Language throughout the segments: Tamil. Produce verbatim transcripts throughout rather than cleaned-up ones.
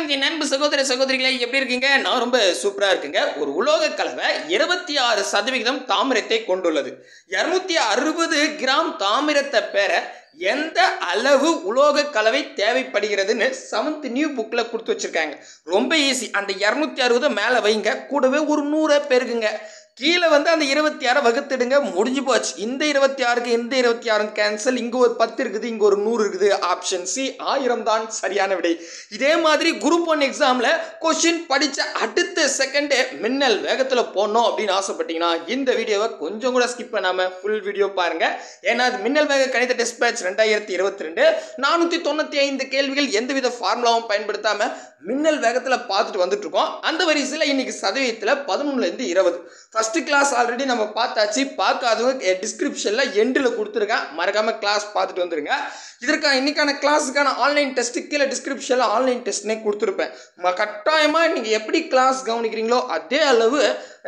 வணக்கம் என் அன்பு சகோதர சகோதரிகளே, எப்படி இருக்கீங்க? நான் ரொம்ப சூப்பரா இருக்குங்க. ஒரு உலோக கலவை இருபத்தி ஆறு சதவீதம் தாமிரத்தை கொண்டுள்ளது. இருநூத்தி அறுபது கிராம் தாமிரத்தை பெற எந்த அளவு உலோக கலவை தேவைப்படுகிறதுன்னு செவன்த் நியூ புக்ல கொடுத்து வச்சிருக்காங்க. ரொம்ப ஈஸி. அந்த இருநூத்தி அறுபது மேல வைங்க, கூடவே ஒரு நூறு பெருகுங்க. கீழே வந்து அந்த இருபத்தி ஆறு வகுத்துடுங்க, முடிஞ்சு போச்சு. இந்த இருபத்தி ஆறுக்கு இந்த இருபத்தி ஆறு கேன்சல். இங்க ஒரு பத்து இருக்குது, இங்க ஒரு நூறு இருக்குது. ஆப்ஷன் சி ஆயிரம் தான் சரியான விடை. இதே மாதிரி குரூப் ஒன் எக்ஸாம்ல கொஸ்டின் படிச்ச அடுத்த செகண்ட் மின்னல் வேகத்துல போடணும் அப்படின்னு ஆசைப்பட்டீங்கன்னா இந்த வீடியோவை கொஞ்சம் கூட ஸ்கிப் பண்ணாம ஃபுல் வீடியோ பாருங்க. ஏன்னா அது மின்னல் வேக கணித டெஸ்ட் பேட்ச் ரெண்டாயிரத்தி இருபத்தி ரெண்டு நானூத்தி தொண்ணூத்தி ஐந்து கேள்விகள் எந்தவித ஃபார்முலாவும் பயன்படுத்தாம மின்னல் வேகத்துல பார்த்துட்டு வந்துட்டு இருக்கோம். அந்த வரிசையில் இன்னைக்கு சதவீதத்துல பதினொன்னுல இருந்து இருபது ஃபர்ஸ்ட் கிளாஸ் ஆல்ரெடி நம்ம பார்த்தாச்சு. பார்க்காதவங்க டிஸ்கிரிப்ஷன்ல எண்டில் கொடுத்துருக்கேன், மறக்காம கிளாஸ் பார்த்துட்டு வந்துருங்க. இதற்கான இன்னைக்கான கிளாஸுக்கான ஆன்லைன் டெஸ்ட் கீழே டிஸ்கிரிப்ஷன்ல ஆன்லைன் டெஸ்ட்னே கொடுத்துருப்பேன். கட்டாயமா நீங்க எப்படி கிளாஸ் கவனிக்கிறீங்களோ அதே அளவு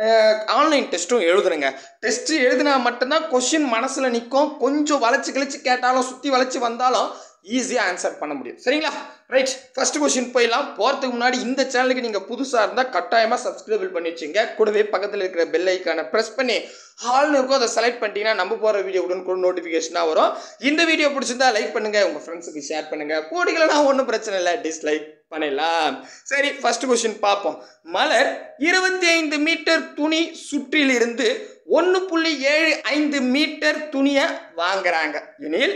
ஆன்லைன் டெஸ்ட்டும் எழுதுறங்க. டெஸ்ட் எழுதினா மட்டும்தான் கொஸ்டின் மனசுல நிற்கும். கொஞ்சம் வளைச்சு கழிச்சு கேட்டாலும் சுத்தி வளைச்சு வந்தாலும் ஈஸியாக ஆன்சர் பண்ண முடியும். சரிங்களா? ரைட், ஃபர்ஸ்ட் கொஸ்டின் போயிடலாம். போகிறதுக்கு முன்னாடி இந்த சேனலுக்கு நீங்கள் புதுசாக இருந்தால் கட்டாயமாக சப்ஸ்கிரைப் பண்ணி வச்சுங்க. கூடவே பக்கத்தில் இருக்கிற பெல் ஐக்கானை ப்ரெஸ் பண்ணி ஹால்னு இருக்கும், அதை செலக்ட் பண்ணிட்டீங்கன்னா நம்ம போகிற வீடியோ உடனே கூட நோட்டிஃபிகேஷனாக வரும். இந்த வீடியோ பிடிச்சிருந்தா லைக் பண்ணுங்கள், உங்கள் ஃப்ரெண்ட்ஸுக்கு ஷேர் பண்ணுங்கள். போட்டிகளா ஒன்றும் பிரச்சனை இல்லை, டிஸ்லைக் பண்ணிடலாம். சரி, ஃபர்ஸ்ட் கொஸ்டின் பார்ப்போம். மலர் இருபத்தி ஐந்து மீட்டர் துணி சுற்றிலிருந்து ஒன்று புள்ளி ஏழு ஐந்து மீட்டர் துணியை வாங்குறாங்க எனில்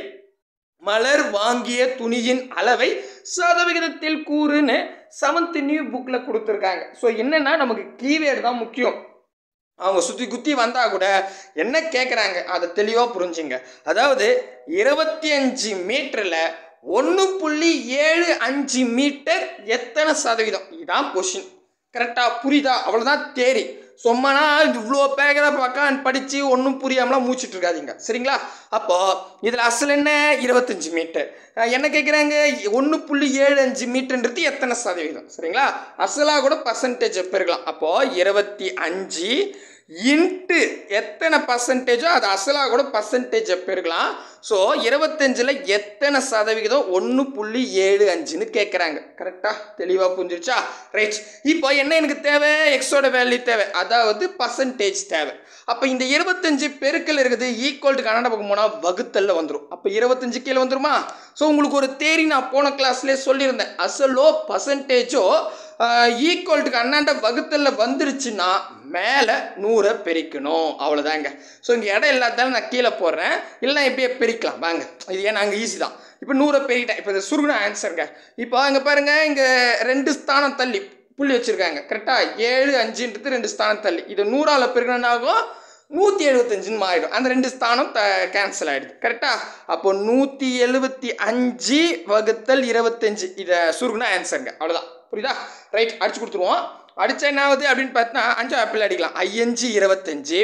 மலர் வாங்கிய துணியின் அளவை சதவிகிதத்தில் கூறுன்னு செவன்த் நியூ புக்ல கொடுத்துருக்காங்க. ஸோ என்னன்னா நமக்கு கீவேர்டு தான் முக்கியம். அவங்க சுற்றி குத்தி வந்தால் கூட என்ன கேட்குறாங்க அதை தெளிவாக புரிஞ்சுங்க. அதாவது இருபத்தி அஞ்சு மீட்டரில் ஒன்று புள்ளி ஏழு அஞ்சு மீட்டர் எத்தனை சதவீதம்? இதுதான் கொஸ்டின். கரெக்டாக புரியுதா? அவ்வளோதான் தேரி. சொம்மனா இவ்வளோ பேக்கிற பக்கம் படித்து ஒன்றும் புரியாமலாம் மூச்சிட்டு இருக்காதிங்க. சரிங்களா? அப்போது இதில் அசல் என்ன? இருபத்தஞ்சி மீட்டர். என்ன கேட்குறாங்க? ஒன்று புள்ளி ஏழு அஞ்சு மீட்டர்ன்றது எத்தனை சதவீதம்? சரிங்களா? அசலாக கூட பர்சன்டேஜ் பெருக்கலாம். அப்போது இருபத்தி அஞ்சு இன்ட்டு எத்தனை பர்சன்டேஜோ அது அசலாக கூட பர்சன்டேஜை பெருக்கலாம். ஸோ இருபத்தஞ்சில் எத்தனை சதவிகிதம்? ஒன்று புள்ளி ஏழு அஞ்சுன்னு கேட்குறாங்க. கரெக்டாக தெளிவாக புரிஞ்சிருச்சா? ரைட், இப்போ என்ன எனக்கு தேவை? எக்ஸோட வேல்யூ தேவை, அதாவது பர்சன்டேஜ் தேவை. அப்போ இந்த இருபத்தஞ்சு பெருக்கல் இருக்குது ஈக்குவல் டு கன்னட பக்கம் போனால் வகுத்தல்ல வந்துடும். அப்போ இருபத்தஞ்சு கீழே வந்துருமா? ஸோ உங்களுக்கு ஒரு தேரி நான் போன கிளாஸ்லேயே சொல்லியிருந்தேன். அசலோ பர்சன்டேஜோ ஈக்குவல் டு கன்னட வகுத்தல்ல வந்துருச்சுன்னா மேலே நூறை பெருக்கணும். அவ்வளோதாங்க. ஸோ இங்கே இடம் இல்லாதாலும் நான் கீழே போடுறேன், இல்லைனா இப்படியே பெருக்கலாம் வாங்க. இது ஏன் நாங்கள் ஈஸி தான். இப்போ நூறை பெருக்கிட்டேன். இப்போ இந்த சுருகுன ஆன்சருங்க. இப்போ அங்கே பாருங்கள், இங்கே ரெண்டு ஸ்தானம் தள்ளி புள்ளி வச்சுருக்காங்க. கரெக்டாக ஏழு அஞ்சுன்றது ரெண்டு ஸ்தானம் தள்ளி. இது நூறால் பெருக்கணுன்னாகும் நூற்றி எழுபத்தஞ்சுன்னு மாறிடும். அந்த ரெண்டு ஸ்தானம் த கேன்சல் ஆகிடுது. கரெக்டாக? அப்போ நூற்றி எழுபத்தி அஞ்சு வகுத்தல் இருபத்தஞ்சு இதை சுருகுன ஆன்சருங்க. அவ்வளோதான். புரியுதா? ரைட், அடிச்சு கொடுத்துருவோம். அடித்தா என்ன ஆகுது அப்படின்னு பார்த்தா அஞ்சு ஆப்பிள் அடிக்கலாம். ஐயஞ்சு இருபத்தஞ்சி,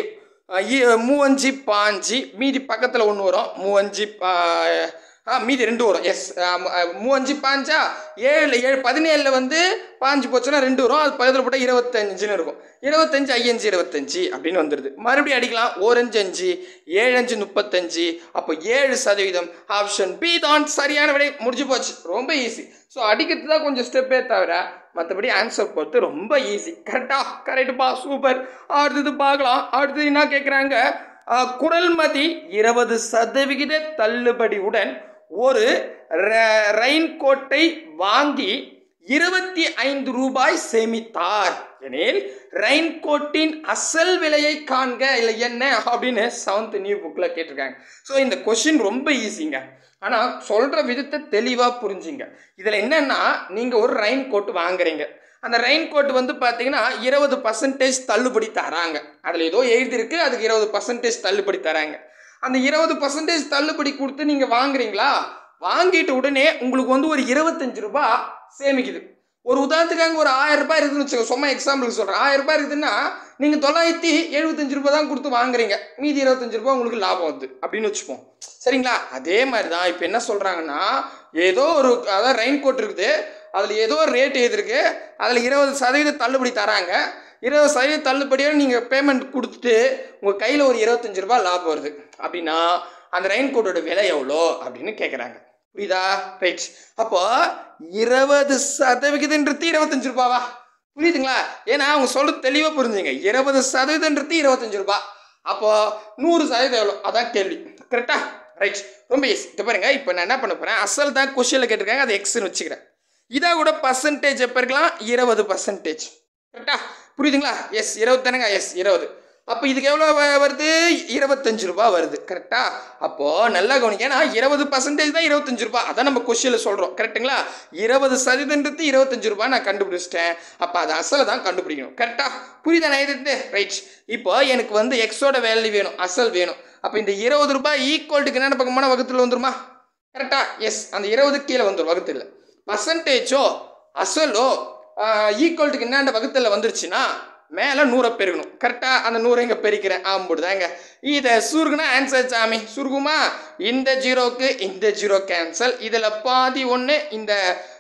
மூவஞ்சு பாஞ்சு, மீதி பக்கத்தில் ஒன்று வரும். மூவஞ்சு ஆ மீதி ரெண்டு வரும். எஸ், மூவஞ்சு பாஞ்சா ஏழு ஏழு பதினேழில் வந்து பாஞ்சு போச்சுன்னா ரெண்டு வரும். அது பக்கத்தில் போட்டால் இருபத்தஞ்சுன்னு இருக்கும். இருபத்தஞ்சு ஐயஞ்சு இருபத்தஞ்சி அப்படின்னு வந்துடுது. மறுபடியும் அடிக்கலாம். ஓரஞ்சு அஞ்சு, ஏழு அஞ்சு முப்பத்தஞ்சு. அப்போ ஏழு சதவீதம். ஆப்ஷன் பி தான் சரியான விடை. முடிஞ்சு போச்சு. ரொம்ப ஈஸி. ஸோ அடிக்கிறது தான் கொஞ்சம் ஸ்டெப்பே தவிர மற்றபடி ஆன்சர் பொறுத்து ரொம்ப ஈஸி. கரெக்டா? கரெக்டுப்பா, சூப்பர். அடுத்தது பார்க்கலாம். அடுத்தது என்ன கேட்குறாங்க? குரல்மதி இருபது சதவிகித தள்ளுபடியுடன் ஒரு ரெயின்கோட்டை வாங்கி இருபத்தி ஐந்து ரூபாய் சேமித்தார் எனில் ரெயின்கோட்டின் அசல் விலையை காண்க. இல்லை என்ன அப்படின்னு செவன்த் நியூ புக்கில் கேட்டிருக்காங்க. ஸோ இந்த கொஸ்டின் ரொம்ப ஈஸிங்க, ஆனால் சொல்கிற விதத்தை தெளிவாக புரிஞ்சுங்க. இதில் என்னென்னா, நீங்கள் ஒரு ரெயின் கோட் வாங்குறீங்க. அந்த ரெயின் கோட் வந்து பார்த்தீங்கன்னா இருபது பர்சன்டேஜ் தள்ளுபடி தராங்க. அதில் ஏதோ எழுதியிருக்கு, அதுக்கு இருபது பர்சன்டேஜ் தள்ளுபடி தராங்க. அந்த இருபது பர்சன்டேஜ் தள்ளுபடி கொடுத்து நீங்கள் வாங்குறீங்களா? வாங்கிட்டு உடனே உங்களுக்கு வந்து ஒரு இருபத்தஞ்சு ரூபாய் சேமிக்குது. ஒரு உதாரணத்துக்காக ஒரு ஆயிரம் ரூபாய் இருக்குதுன்னு வச்சுக்கோங்க. சும்மா எக்ஸாம்பிளுக்கு சொல்கிறேன். ஆயிரம் ரூபாய் இருக்குதுன்னா நீங்கள் தொள்ளாயிரத்தி எழுபத்தஞ்சு ரூபாய் தான் கொடுத்து வாங்குறீங்க, மீதி இருபத்தஞ்சு ரூபாய் உங்களுக்கு லாபம் வருது அப்படின்னு வச்சுப்போம். சரிங்களா? அதே மாதிரி தான் இப்போ என்ன சொல்கிறாங்கன்னா, ஏதோ ஒரு அதாவது ரெயின் கோட் இருக்குது, அதில் ஏதோ ஒரு ரேட் எழுதிருக்கு, அதில் இருபது சதவீதம் தள்ளுபடி தராங்க. இருபது சதவீதம் தள்ளுபடியாக நீங்கள் பேமெண்ட் கொடுத்துட்டு உங்கள் கையில் ஒரு இருபத்தஞ்சு ரூபாய் லாபம் வருது அப்படின்னா அந்த ரெயின் கோட்டோட விலை எவ்வளோ அப்படின்னு கேட்குறாங்க. புரியுதா? ரைட். அப்போ இருபது சதவிகிதம்ன்றது இருபத்தஞ்சு ரூபாவா? புரியுதுங்களா? ஏன்னா அவங்க சொல்ல தெளிவாக புரிஞ்சுங்க. இருபது சதவீதம்ன்றது இருபத்தஞ்சு ரூபாய். அப்போ நூறு சதவீதம் எவ்வளோ? அதான் கேள்வி. கரெக்டா? ரைட். ரொம்ப ஈஸி. இது பாருங்க, இப்போ நான் என்ன பண்ண போறேன், அசல் தான் கொஸ்டின்ல கேட்டிருக்காங்க, அது எக்ஸ்ன்னு வச்சுக்கிறேன். இதை கூட பர்சன்டேஜ் எப்போ இருக்கலாம்? இருபது பர்சன்டேஜ். கரெக்டா? புரியுதுங்களா? எஸ், இருபது தானேங்க? எஸ், இருபது. அப்போ இதுக்கு எவ்வளோ வருது? இருபத்தஞ்சு ரூபாய் வருது. கரெக்டா? அப்போ நல்லா கவனிங்க. ஏன்னா இருபது பர்சன்டேஜ் தான் இருபத்தஞ்சு ரூபாய். அதான் நம்ம கொஸ்டின்ல சொல்றோம். கரெக்டுங்களா? இருபது சதவீதம்ன்றது இருபத்தஞ்சு ரூபாய் நான் கண்டுபிடிச்சிட்டேன். அப்போ அது அசலை தான் கண்டுபிடிக்கணும். கரெக்டா? புரியுதா நான் இது? ரைட். இப்போ எனக்கு வந்து எக்ஸோட வேல்யூ வேணும், அசல் வேணும். அப்போ இந்த இருபது ரூபாய் ஈக்குவல்ட்டுக்கு என்ன பக்கமான வகுத்துல வந்துருமா? கரெக்டா? எஸ், அந்த இருபது கீழே வந்துடும் வகுத்துல. பர்சன்டேஜோ அசலோ ஈக்குவல்ட்டுக்கு என்னென்ன வகுத்துல வந்துருச்சுன்னா மேலே நூறை பெருகணும். கரெக்டாக? அந்த நூறை இங்கே பெருக்கிறேன். ஆம்பிடுதாங்க. இதை சுருகுனா ஆன்சர் சாமி. சுருகுமா? இந்த ஜீரோக்கு இந்த ஜீரோ கேன்சல். இதில் பாதி ஒன்று, இந்த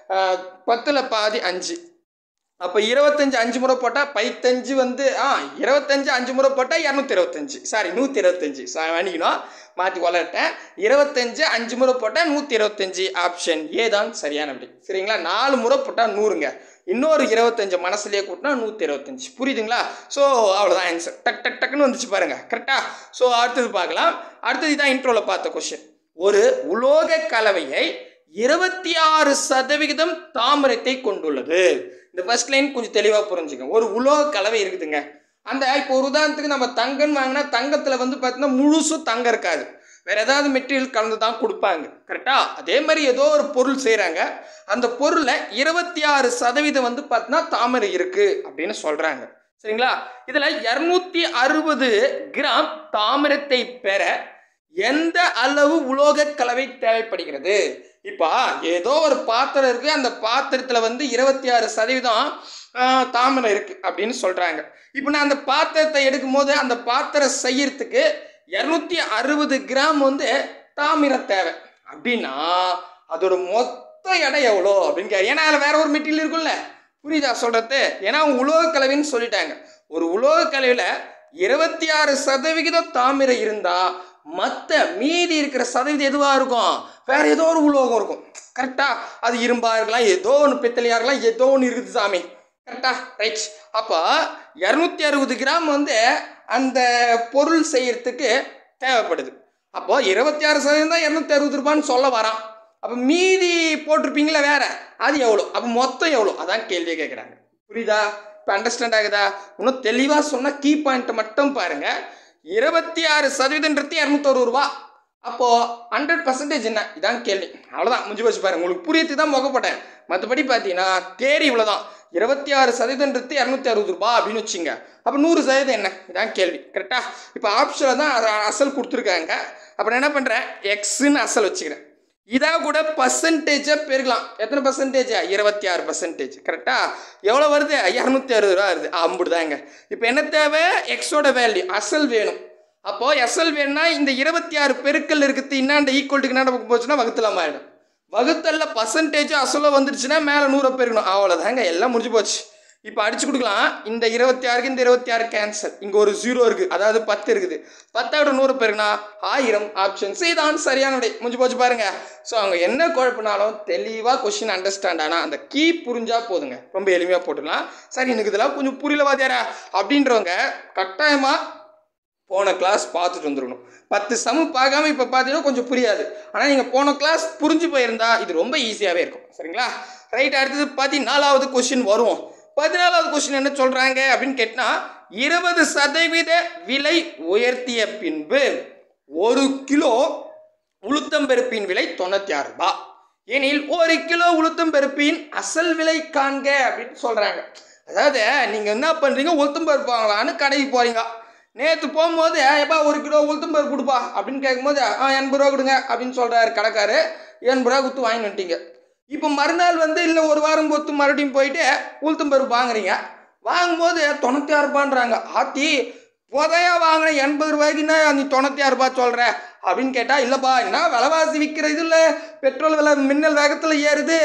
பத்தில் பாதி அஞ்சு. அப்போ இருபத்தஞ்சு அஞ்சு முறை போட்டால் பைத்தஞ்சு வந்து ஆ இருபத்தஞ்சு அஞ்சு முறை போட்டால் இரநூத்தி இருபத்தஞ்சு சாரி நூற்றி இருபத்தஞ்சு சாரி வேணிக்கணும், மாற்றி வளர்ட்டேன். இருபத்தஞ்சு அஞ்சு முறை போட்டால் நூற்றி இருபத்தஞ்சு. ஆப்ஷன் ஏ தான் சரியான விடை. சரிங்களா? நாலு முறை போட்டால் நூறுங்க. இன்னொரு இருபத்தஞ்சு மனசுலேயே கூட்டினா நூற்றி இருபத்தஞ்சு. புரியுதுங்களா? ஸோ அவ்வளோதான் ஆன்சர். டக் டக் டக்குன்னு வந்துச்சு பாருங்க. கரெக்டா? ஸோ அடுத்தது பார்க்கலாம். அடுத்தது தான் இன்ட்ரோவில் பார்த்த கொஸ்டின். ஒரு உலோக கலவையை இருபத்தி ஆறு சதவிகிதம் தாமிரத்தை கொண்டுள்ளது. இந்த ஃபர்ஸ்ட் லைன் கொஞ்சம் தெளிவாக புரிஞ்சுக்கோங்க. ஒரு உலோக கலவை இருக்குதுங்க. அந்த இப்போ ஒரு உதாரணத்துக்கு நம்ம தங்கன்னு வாங்கினா தங்கத்தில் வந்து பார்த்தீங்கன்னா முழுசும் தங்கம் இருக்காது, வேற ஏதாவது மெட்டீரியல் கலந்து தான் கொடுப்பாங்க. கரெக்டா? அதே மாதிரி ஏதோ ஒரு பொருள் செய்கிறாங்க, அந்த பொருளை இருபத்தி ஆறு சதவீதம் வந்து பார்த்தீங்கன்னா தாமிரை இருக்கு அப்படின்னு சொல்றாங்க. சரிங்களா? இதில் இருநூத்தி அறுபது கிராம் தாமிரத்தை பெற எந்த அளவு உலோக கலவை தேவைப்படுகிறது? இப்போ ஏதோ ஒரு பாத்திரம் இருக்கு, அந்த பாத்திரத்தில் வந்து இருபத்தி ஆறு சதவீதம் தாமிரம் இருக்கு அப்படின்னு சொல்றாங்க. இப்போ நான் அந்த பாத்திரத்தை எடுக்கும் போது அந்த பாத்திரம் செய்யறதுக்கு இருநூத்தி அறுபது கிராம் வந்து தாமிரம் தேவை அப்படின்னா அதோட மொத்த எடை எவ்வளோ அப்படின்னு கேட்க. ஏன்னா அதில் வேற ஒரு மெட்டீரியல் இருக்கும்ல. புரியுதா சொல்றது? ஏன்னா அவங்க உலோக கலவைன்னு சொல்லிட்டாங்க. ஒரு உலோக கலவையில் இருபத்தி ஆறு சதவிகிதம் தாமிரம் இருந்தா மற்ற மீதி இருக்கிற சதவீதம் எதுவாக இருக்கும்? வேற ஏதோ ஒரு உலோகம் இருக்கும். கரெக்டா? அது இரும்பா இருக்கலாம், ஏதோ ஒன்று பித்தளையா இருக்கலாம், ஏதோ ஒன்று இருக்குது சாமி. கரெக்டா? ரைட். அப்போ இருநூத்தி அறுபது கிராம் வந்து அந்த பொருள் செய்யறதுக்கு தேவைப்படுது. அப்போ இருபத்தி ஆறு சதவீதம் தான் இருநூத்தி அறுபது ரூபான்னு சொல்ல வரான். அப்போ மீதி போட்டிருப்பீங்களா வேற, அது எவ்வளோ? அப்போ மொத்தம் எவ்வளோ? அதான் கேள்வியை கேட்குறாங்க. புரியுதா? இப்போ அண்டர்ஸ்டாண்ட் ஆகுதா? இன்னும் தெளிவாக சொன்னால் கீ பாயிண்ட் மட்டும் பாருங்க. இருபத்தி ஆறு சதவீதம்ன்றது இரநூத்தி அறுபது ரூபா. அப்போ ஹண்ட்ரட் பர்சன்டேஜ் என்ன? இதான் கேள்வி. அவ்வளோதான், முடிஞ்சு போச்சு பாருங்க. உங்களுக்கு புரியத்துக்கு தான் முகப்பட்டேன். மற்றபடி பார்த்தீங்கன்னா தேரி இவ்வளோதான். இருபத்தி ஆறு சதவீதம்ன்றது இரநூத்தி அறுபது ரூபா அப்படின்னு வச்சுங்க. அப்போ நூறு சதவீதம் என்ன? இதான் கேள்வி. கரெக்டா? இப்போ ஆப்ஷனில் தான் அசல் கொடுத்துருக்காங்க. அப்புறம் என்ன பண்ணுறேன், எக்ஸ்ன்னு அசல் வச்சுக்கிறேன். இதாக கூட பர்சன்டேஜாக பெருக்கலாம். எத்தனை பர்சன்டேஜ்? இருபத்தி ஆறு பர்சன்டேஜ். கரெக்டா? எவ்வளோ வருது? இரநூத்தி அறுபது ரூபா வருது. அம்புடுதாங்க. இப்போ என்ன தேவை? எக்ஸோட வேல்யூ அசல் வேணும். அப்போ எஸ்எல் வேணும்னா இந்த இருபத்தி ஆறு பெருக்கல் இருக்குது, இன்னாண்ட ஈக்குவல்ட்டுக்கு என்ன போச்சுன்னா வகுத்தலாம் ஆகிடும். வகுத்தல்ல பர்சன்டேஜ் அசலோ வந்துருச்சுன்னா மேலே நூறை பெருக்கணும். அவ்வளோதாங்க, எல்லாம் முடிஞ்சு போச்சு. இப்போ அடிச்சு கொடுக்கலாம். இந்த இருபத்தி ஆறுக்கு இந்த இருபத்தி ஆறு கேன்சல். இங்கே ஒரு ஜீரோ இருக்குது, அதாவது பத்து இருக்குது. பத்தோட நூறு பெருக்குனா ஆயிரம். ஆப்ஷன் சி தான் சரியான விடை. முடிஞ்சு போச்சு பாருங்க. ஸோ அவங்க என்ன குழப்பினாலும் தெளிவாக கொஸ்டின் அண்டர்ஸ்டாண்ட் ஆனால் அந்த கீ புரிஞ்சா போதுங்க, ரொம்ப எளிமையாக போட்டுடலாம். சரி, எனக்கு இதெல்லாம் கொஞ்சம் புரியல வாத்தியாரா அப்படின்றவங்க கட்டாயமாக போன கிளாஸ் பார்த்துட்டு வந்துடணும். பத்து சமு பார்க்காம இப்போ பார்த்தீங்கன்னா கொஞ்சம் புரியாது. ஆனால் நீங்கள் போன கிளாஸ் புரிஞ்சு போயிருந்தா இது ரொம்ப ஈஸியாகவே இருக்கும். சரிங்களா? ரைட். அடுத்தது பதினாலாவது கொஸ்டின் வருவோம். பதினாலாவது கொஸ்டின் என்ன சொல்கிறாங்க அப்படின்னு கேட்டால், இருபது சதவீத விலை உயர்த்திய பின்பு ஒரு கிலோ உளுத்தம்பருப்பின் விலை தொண்ணூற்றி ஆறு ரூபாய் எனில் ஒரு கிலோ உளுத்தம்பருப்பின் அசல் விலை காண்க அப்படின்னு சொல்கிறாங்க. அதாவது நீங்கள் என்ன பண்ணுறீங்க, உளுத்தம்பருப்பு வாங்கலான்னு கடைக்கு போகிறீங்க. நேற்று போகும்போது எப்பா ஒரு கிலோ உளுத்தம்பருப்பு கொடுப்பா அப்படின்னு கேட்கும்போது ஆ எண்பது ரூபா கொடுங்க அப்படின்னு சொல்கிறாரு கடைக்காரு. எண்பது ரூபா கொடுத்து வாங்கி வந்துட்டீங்க. இப்போ மறுநாள் வந்து இல்லை ஒரு வாரம் பொறுத்து மறுபடியும் போயிட்டு உளுத்தம்பருப்பு வாங்குறீங்க. வாங்கும்போது தொண்ணூற்றி ஆறு ரூபான்றாங்க. ஆத்தி புதையா வாங்கின எண்பது ரூபாய்க்குன்னா நீ தொண்ணூற்றி ஆறு ரூபாய் சொல்கிற அப்படின்னு கேட்டால், இல்லைப்பா என்ன விலைவாசி விற்கிற இதில் பெட்ரோல் விலை மின்னல் வேகத்தில் ஏறுது,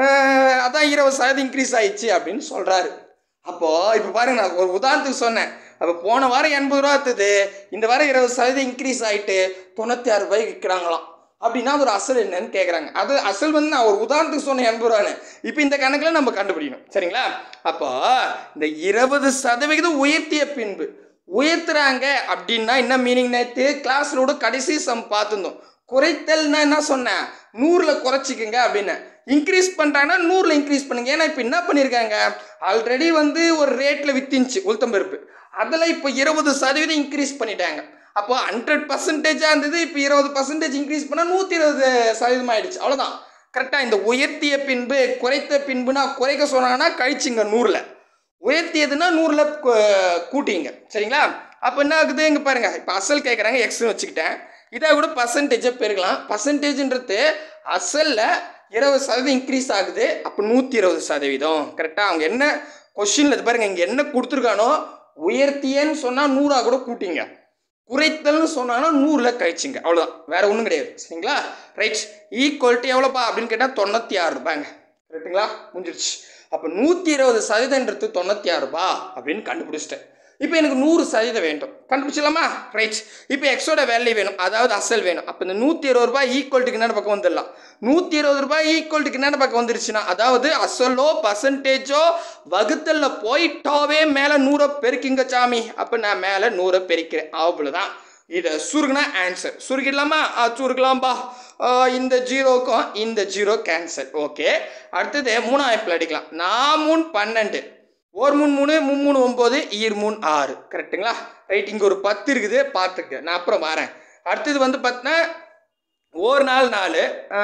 அதான் இருபது சதவீதம் இன்க்ரீஸ் ஆயிடுச்சு அப்படின்னு சொல்கிறாரு. அப்போது இப்போ பாருங்க, நான் ஒரு உதாரணத்துக்கு சொன்னேன். அப்போ போன வாரம் எண்பது ரூபா இருந்தது, இந்த வாரம் இருபது சதவீதம் இன்க்ரீஸ் ஆகிட்டு தொண்ணூற்றி ஆறு ரூபாய்க்கு விற்கிறாங்களாம். அப்படின்னா ஒரு அசல் என்னன்னு கேட்குறாங்க. அது அசல் வந்து நான் ஒரு உதாரணத்துக்கு சொன்ன எண்பது ரூபான்னு, இப்போ இந்த கணக்கில் நம்ம கண்டுபிடிக்கணும். சரிங்களா? அப்போ இந்த இருபது சதவிகிதம் உயர்த்திய பின்பு உயர்த்துறாங்க அப்படின்னா என்ன மீனிங்? நேற்று கிளாஸோட கடைசி சம் பார்த்துருந்தோம். குறைத்தல்னா என்ன சொன்னேன்? நூறில் குறைச்சிக்கங்க அப்படின்னு. இன்க்ரீஸ் பண்ணுறாங்கன்னா நூறில் இன்க்ரீஸ் பண்ணுங்க. ஏன்னா இப்போ என்ன பண்ணியிருக்காங்க, ஆல்ரெடி வந்து ஒரு ரேட்டில் வித்தின்ச்சு உளுத்தம்பருப்பு, அதில் இப்போ இருபது சதவீதம் இன்க்ரீஸ் பண்ணிட்டாங்க. அப்போ ஹண்ட்ரட் பர்சன்டேஜாக இருந்தது, இப்போ இருபது பர்சன்டேஜ் இன்க்ரீஸ் பண்ணால் நூற்றி இருபது சதவீதம் ஆயிடுச்சு. அவ்வளோதான். கரெக்டாக இந்த உயர்த்திய பின்பு குறைத்த பின்புனா குறைக்க சொன்னாங்கன்னா கழிச்சுங்க நூறில், உயர்த்தியதுன்னா நூறில் கூட்டிங்க. சரிங்களா? அப்போ என்ன ஆகுது இங்கே பாருங்கள். இப்போ அசல் கேட்குறாங்க, எக்ஸ்னு வச்சுக்கிட்டேன். இதை கூட பர்சன்டேஜை பெருக்கலாம். பர்சன்டேஜ்ன்றது அசலில் இருபது சதவீதம் இன்க்ரீஸ் ஆகுது, அப்போ நூற்றி இருபது சதவீதம். கரெக்டாக அவங்க என்ன கொஸ்டினில் இது பாருங்கள், இங்கே என்ன கொடுத்துருக்கானோ உயர்த்தியன்னு சொன்னால் நூறாக கூட கூட்டிங்க, குறைத்தல்னு சொன்னாங்கன்னா நூறில் கழிச்சிங்க. அவ்வளோதான், வேறு ஒன்றும் கிடையாது. சரிங்களா? ரைட். ஈக்குவல்ட்டி எவ்வளோப்பா அப்படின்னு கேட்டால் தொண்ணூற்றி ஆறு ரூபாய்ங்க. கரெக்டுங்களா? முடிஞ்சிருச்சு. அப்போ நூற்றி இருபது சதவீதம்ன்றது தொண்ணூற்றி ஆறு ரூபா அப்படின்னு கண்டுபிடிச்சிட்டேன். இப்போ எனக்கு நூறு சதவீதம் வேண்டும், கண்டுபிடிச்சிடலாமா? ரைட். இப்போ எக்ஸோட வேல்யூ வேணும், அதாவது அசல் வேணும். அப்போ இந்த நூற்றி இருபது ரூபாய் ஈக்குவல்ட்டுக்கு என்ன பக்கம் வந்துடலாம்? நூற்றி இருபது ரூபாய் ஈக்குவல்ட்டுக்கு என்ன பக்கம் வந்துருச்சுன்னா, அதாவது அசலோ பர்சன்டேஜோ வகுத்தல்ல போயிட்டாவே மேலே நூறை பெருக்கிங்க சாமி. அப்போ நான் மேலே நூறை பெருக்கிறேன், அவ்வளோதான். இதை சுருகுனா ஆன்சர். சுருக்கிடலாமா? சுருக்கலாம்பா. இந்த ஜீரோக்கும் இந்த ஜீரோ கேன்சல். ஓகே. அடுத்தது மூணாயிரத்தில் அடிக்கலாம். நான் மூணு பன்னெண்டு, ஒரு மூணு மூணு மூணு மூணு ஒம்பது, ஈர் மூணு ஆறு. கரெக்டுங்களா? ரைட். இங்கே ஒரு பத்து இருக்குது, பார்த்துக்கு நான் அப்புறம் வரேன். அடுத்தது வந்து பார்த்தீங்கன்னா ஒரு நாள் நாலு,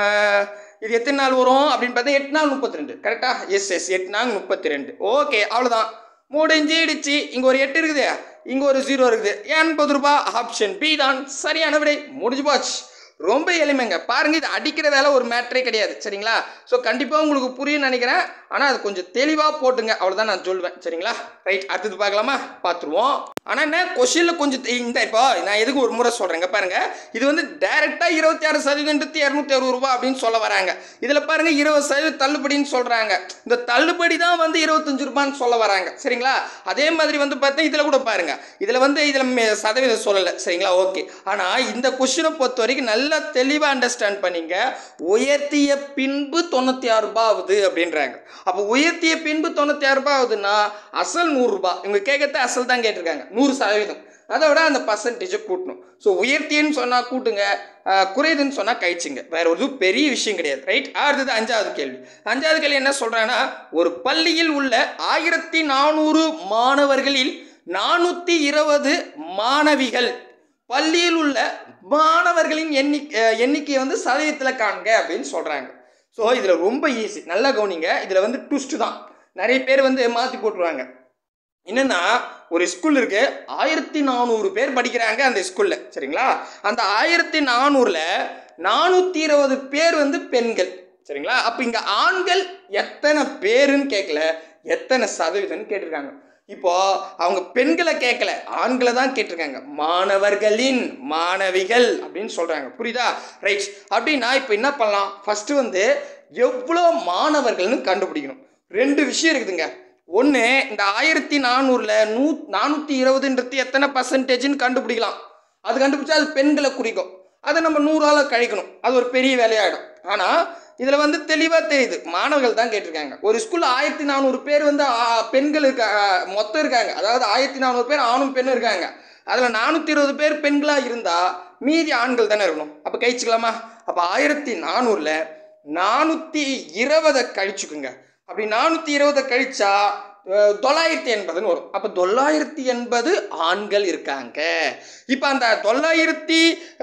இது எத்தனை நாள் வரும் அப்படின்னு பார்த்தா எட்டு நாள் முப்பத்தி ரெண்டு. கரெக்டாக? எஸ் எஸ் எட்டு நாள் முப்பத்தி ரெண்டு. ஓகே, அவ்வளோதான், முடிஞ்சிடுச்சு. இங்கே ஒரு எட்டு இருக்குது, இங்கே ஒரு ஜீரோ இருக்குது. எண்பது ரூபாய். ஆப்ஷன் பி தான் சரியான விடை. முடிஞ்சு போச்சு. ரொம்ப எளிமைங்க. பாருங்கள், இது அடிக்கிற வேலை ஒரு மேட்ரே கிடையாது. சரிங்களா? ஸோ கண்டிப்பாக உங்களுக்கு புரியும்னு நினைக்கிறேன். ஆனால் அது கொஞ்சம் தெளிவாக போட்டுங்க, அவ்வளோதான் நான் சொல்லுவேன். சரிங்களா? ரைட். அடுத்தது பார்க்கலாமா? பார்த்துருவோம். ஆனால் என்ன கொஷினில் கொஞ்சம் இந்த இப்போ நான் எதுக்கு ஒரு முறை சொல்கிறேங்க பாருங்கள், இது வந்து டைரெக்டாக இருபத்தி ஆறு சதவீதம் இரநூத்தி அறுபது ரூபா அப்படின்னு சொல்ல வராங்க. இதில் பாருங்கள் இருபது சதவீதம் தள்ளுபடின்னு சொல்கிறாங்க. இந்த தள்ளுபடி தான் வந்து இருபத்தஞ்சு ரூபான்னு சொல்ல வராங்க. சரிங்களா? அதே மாதிரி வந்து பார்த்தா இதில் கூட பாருங்கள், இதில் வந்து இதில் சதவீதம் சொல்லலை. சரிங்களா? ஓகே. ஆனால் இந்த கொஷினை பொறுத்த வரைக்கும் நல்லா தெளிவாக அண்டர்ஸ்டாண்ட் பண்ணிங்க. உயர்த்திய பின்பு தொண்ணூற்றி ஆறு ரூபாய் ஆகுது அப்படின்றாங்க. அப்போ உயர்த்திய பின்பு தொண்ணூற்றி ஆறு ரூபாய் ஆகுதுன்னா அசல் நூறுரூபா. இவங்க கேட்கறது அசல் தான் கேட்டிருக்காங்க, நூறு சதவீதம். அதை விட அந்த பர்சன்டேஜை கூட்டணும். ஸோ உயர்த்தியன்னு சொன்னால் கூட்டுங்க, குறையுதுன்னு சொன்னால் கழிச்சுங்க. வேற ஒரு பெரிய விஷயம் கிடையாது. ரைட். அடுத்தது அஞ்சாவது கேள்வி. அஞ்சாவது கேள்வி என்ன சொல்கிறாங்கன்னா, ஒரு பள்ளியில் உள்ள ஆயிரத்தி நானூறு மாணவர்களில் நானூற்றி இருபது மாணவிகள், பள்ளியில் உள்ள மாணவர்களின் எண்ணிக்கை எண்ணிக்கையை வந்து சதவீதத்தில் காண்க அப்படின்னு சொல்கிறாங்க. ஸோ இதில் ரொம்ப ஈஸி, நல்லா கவனிங்க. இதில் வந்து ட்விஸ்ட் தான், நிறைய பேர் வந்து மாற்றி போட்டுருவாங்க. என்னன்னா, ஒரு ஸ்கூல் இருக்கு, ஆயிரத்தி நானூறு பேர் படிக்கிறாங்க அந்த ஸ்கூல்ல. சரிங்களா? அந்த ஆயிரத்தி நானூறுல நானூற்றி இருபது பேர் வந்து பெண்கள். சரிங்களா? அப்போ இங்கே ஆண்கள் எத்தனை பேருன்னு கேட்கல, எத்தனை சதவீதம்னு கேட்டிருக்காங்க. இப்போ அவங்க பெண்களை கேட்கல, ஆண்களை தான் கேட்டிருக்காங்க. மாணவர்களின், மாணவிகள் அப்படின்னு சொல்றாங்க. புரியுதா? ரைட். அப்படின்னா இப்போ என்ன பண்ணலாம், ஃபர்ஸ்ட் வந்து எவ்வளோ மாணவர்கள்னு கண்டுபிடிக்கணும். ரெண்டு விஷயம் இருக்குதுங்க. ஒன்று, இந்த ஆயிரத்தி நானூறுல நூ நானூற்றி இருபதுன்றது எத்தனை பர்சன்டேஜ்னு கண்டுபிடிக்கலாம். அது கண்டுபிடிச்சா அது பெண்களை குறிக்கும். அதை நம்ம நூறால் கழிக்கணும், அது ஒரு பெரிய வேலையாயிடும். ஆனால் இதில் வந்து தெளிவாக தெரியுது, மாணவர்கள் தான் கேட்டிருக்காங்க. ஒரு ஸ்கூலில் ஆயிரத்தி நானூறு பேர் வந்து பெண்கள் இருக்கா மொத்தம் இருக்காங்க. அதாவது ஆயிரத்தி நானூறு பேர் ஆணும் பெண்ணும் இருக்காங்க. அதில் நானூற்றி இருபது பேர் பெண்களாக இருந்தால் மீதி ஆண்கள் தானே இருக்கணும். அப்போ கழிச்சுக்கலாமா? அப்போ ஆயிரத்தி நானூறில் நானூற்றி இருபதை கழிச்சுக்குங்க. அப்படி நானூற்றி இருபதை கழிச்சா தொள்ளாயிரத்தி எண்பதுன்னு வரும். அப்போ தொள்ளாயிரத்தி எண்பது ஆண்கள் இருக்காங்க. இப்போ அந்த தொள்ளாயிரத்தி